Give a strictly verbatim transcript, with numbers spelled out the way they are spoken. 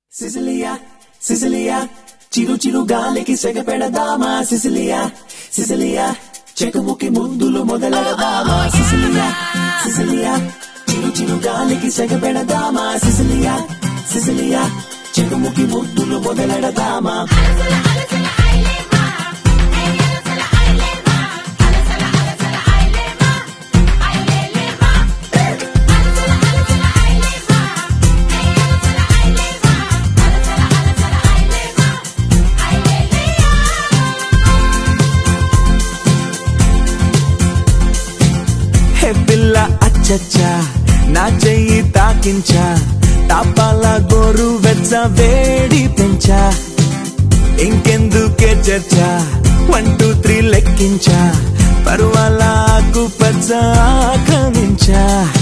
Sicilia, Sicilia, చిరు చిరు గాలికి సెగపెడదామా Cecilia Cecilia చెకుముకి ముద్దులు మొదలెడదామా Cecilia Cecilia చిరు చిరు గాలికి సెగపెడదామా సిసిలియా సిసిలియా చెకుముకి ముద్దులు మొదలెడదామా పిల్ల అచ్చచ్చా నా చెయ్యి తాకించా తాపాల గోరు వెచ్చ వేడి పెంచా ఇంకెందుకే చర్చా వన్ టూ త్రీ లెక్కించా పర్వాలకు పచ్చ ఆక్రమించా